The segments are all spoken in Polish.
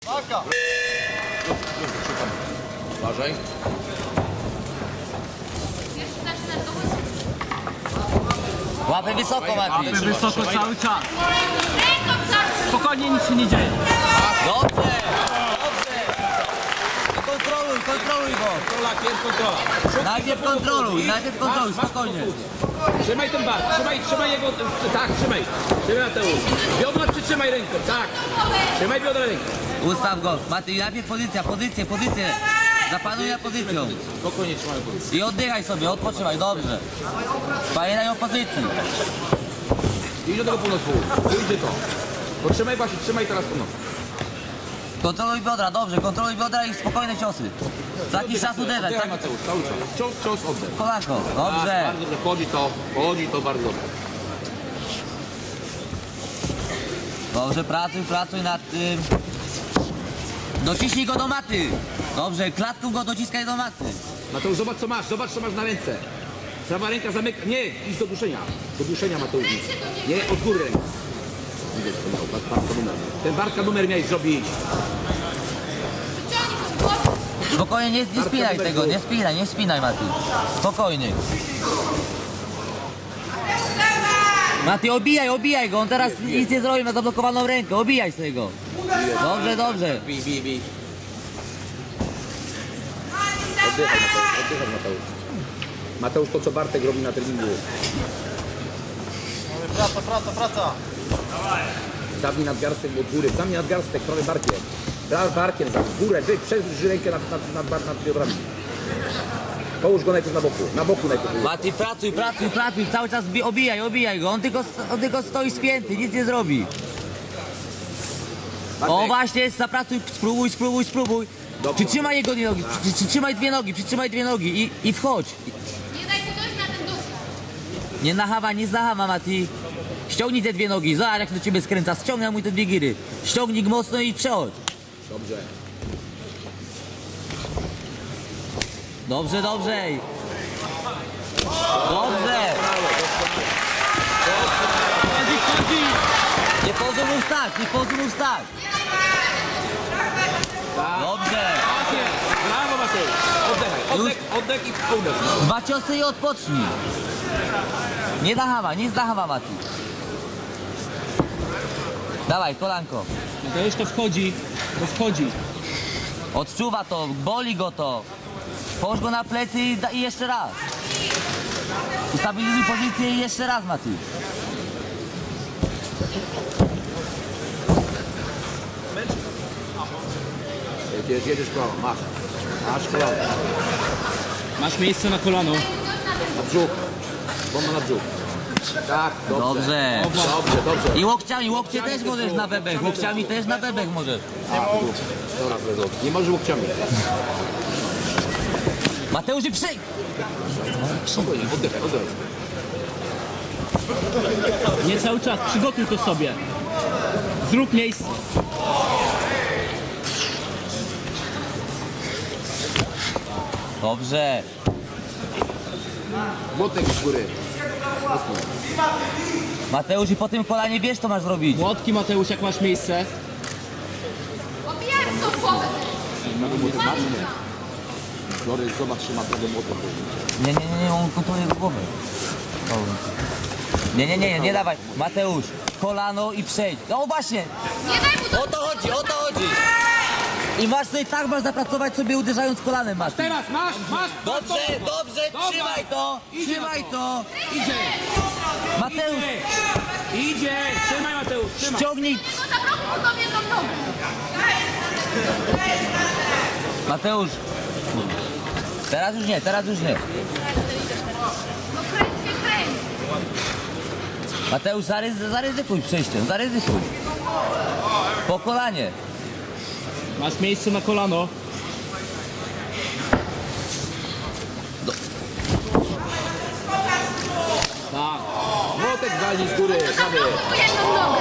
Walka! Uważaj. Łapy wysoko, Mati. Łapy wysoko cały czas. Spokojnie, nic się nie dzieje. Dobrze, dobrze. Kontroluj go. Kontrola. Najpierw kontroluj, spokojnie. Trzymaj ten bar, trzymaj jego, tak, trzymaj. Trzymaj Mateusz. Biodra przytrzymaj ręką, tak. Trzymaj biodra ręką. Ustaw go. Mati, najpierw pozycję. Zapanuj na pozycją. Spokojnie trzymaj pozycję. I oddychaj sobie, odpoczywaj, dobrze. Pamiętaj o pozycji. Idź do tego północy. Pójdzie to. To trzymaj właśnie, trzymaj teraz północ. Kontroluj biodra i spokojne ciosy. Za jakiś czas uderzać. Oddechaj Mateusz, cały czas. Cios, oddech. Kolanko, Tak, dobrze. bardzo dobrze, chodzi to bardzo dobrze. Dobrze, pracuj nad tym. Dociśnij go do maty. Dobrze, klatką go dociskaj do maty. Mateusz, zobacz co masz na ręce. Prawa ręka zamyka, nie, idź do duszenia. Do duszenia Mateusz. Nie, od góry ręka. Ten barka numer miałeś zrobić. Spokojnie, nie spinaj tego, nie spinaj Mati. Spokojnie. Mati, obijaj go, on teraz nic nie zrobi, ma zablokowaną rękę, obijaj z tego. Dobrze. Bij. Oddychaj Mateusz. Mateusz, to co Bartek robi na treningu. Praca. Zabij nadgarstek od góry, zabij nadgarstek, prawy barkiem. Barkiem zabij, górę, przeżyj rękę nad biodrami. Połóż go najpierw na boku najpierw. Mati, pracuj, cały czas obijaj go, on tylko stoi spięty, nic nie zrobi. Bartek. O właśnie, zapracuj, spróbuj. Przytrzymaj jego nogi, przytrzymaj dwie nogi i wchodź. Nie daj mu dojść na ten dusz. Nie zahawa Mati. Ściągnij te dwie nogi, zobacz jak do ciebie skręca, ściągnij mu te dwie giry. Ściągnij go mocno i przechodź. Dobrze. Dobrze. Nie pozwól mu wstać. Dobrze. Brawo Mateusz. Oddech i uderz. 2 ciosy i odpocznij. Nie zahawa Mati. Dawaj, kolanko. To już to wchodzi. Odczuwa to, boli go to. Połóż go na plecy i jeszcze raz. Ustabilizuj pozycję i jeszcze raz, Mati. Jedziesz kolano, masz kolano. Masz miejsce na kolano. Na brzuch. Bomba na brzuch. Tak, dobrze. Dobrze. I łokcie też możesz na bebek. Łokciami też na bebek możesz. Nie możesz łokciami. Mateusz, przyjdź! Spokojnie, oddechaj. Nie cały czas, przygotuj to sobie. Zrób miejsce. Dobrze. Młotek z góry. Mateusz, i po tym kolanie wiesz, co masz zrobić. Młotki Mateusz, jak masz miejsce. Obijaj w tą głowę. Flory, zobacz, trzyma tego młotek. Nie, on kontroluje głowę. Nie dawaj. Mateusz, kolano i przejdź. No właśnie. Nie daj mu dojść. O to chodzi. I masz sobie tak zapracować sobie uderzając kolanem, Mati. Teraz masz. Dobrze, trzymaj to. Idzie. Mateusz, Idzie. Trzymaj Mateusz, trzymaj. ściągnij. No zablokuj mu tą jedną nogę. Mateusz. Teraz już nie. No kręć. Mateusz, zaryzykuj przejściem, zaryzykuj. Po kolanie. Masz miejsce na kolano. Tak. Młotek walnij z góry. Zablokuj mu jedną nogę.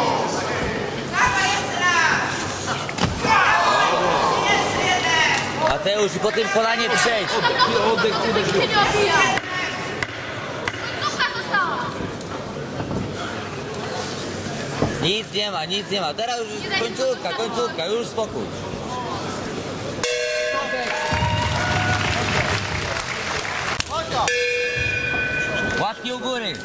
Mateusz, i po tym kolanie przejdź. Oddech, uderz Się nie obijał. Końcówka została. Nic nie ma, nic nie ma. Teraz już końcówka, już spokój. Łapki u góry.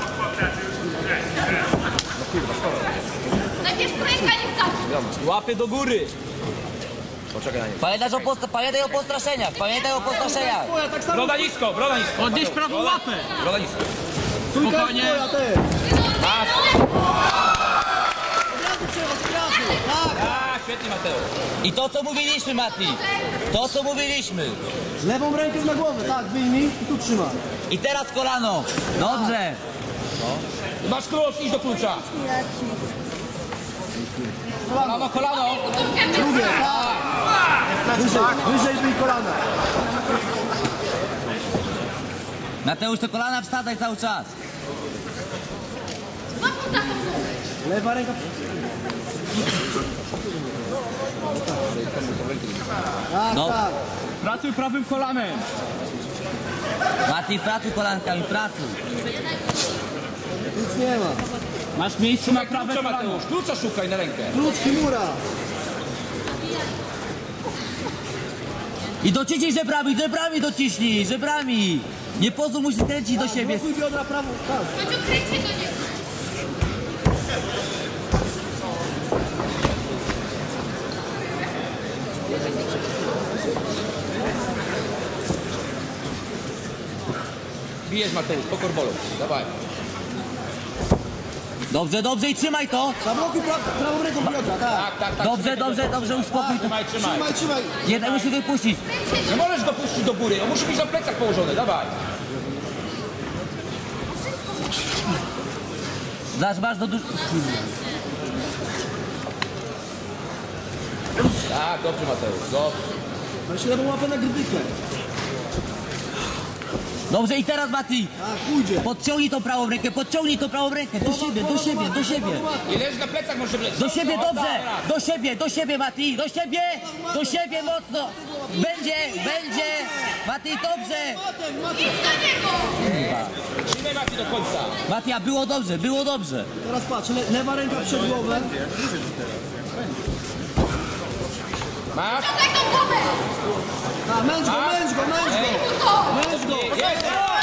Najpierw ręka niech zacznie. Łapy do góry. Poczekaj na nie. Pamiętaj o postraszeniach, Broda nisko, broda nisko. Odnieś prawą łapę. Broda nisko. Spokojnie. Tak, świetnie Mateusz. I to co mówiliśmy, Mati. To co mówiliśmy. Lewą rękę na głowę, tak, wyjmij i tu trzymaj. I teraz kolano. Dobrze. Masz klucz, idź do klucza. Kolano, kolano. Drugie, tak. Wyżej wyj kolana. Mateusz, te kolana wstawaj cały czas. Złapał za tą nogę. Lewa ręka. Tak, No. tak. Pracuj prawym kolanem. Mati, pracuj kolankami, pracuj. Nic nie ma. Masz miejsce na prawe Klucza kolano. Mateusz, klucza szukaj na rękę. Klucz Kimura. I dociśnij żebrami dociśnij, żebrami. Nie pozwól mu się skręcić do siebie. Blokuj biodra prawą, tak. Chodź ukręcić do niego. Bijesz Mateusz, po korbolu. Dawaj. Dobrze i trzymaj to. Zablokuj prawą ręką biodra, tak. Tak. Dobrze, uspokój to. Trzymaj. Trzymaj. Jeden musi wypuścić. Nie możesz go puścić do góry, on musi być na plecach położony, dawaj. Masz do Tak, dobrze Mateusz, dobrze. Weź lewą łapę na grdykę. Dobrze i teraz Mati. Tak, pójdzie. Podciągnij tą prawą rękę. Do siebie. I leży na plecach, może wleć. Do siebie, No, dobrze. dobra. Do siebie Mati. Do siebie mocno. Będzie. Mati, dobrze. Idź do niego. Trzymaj Mati do końca. Mati, a było dobrze. Teraz patrz, lewa ręka przed głowę. Masz? Daj tą głowę. A, męcz go. To. Męcz go. Jest!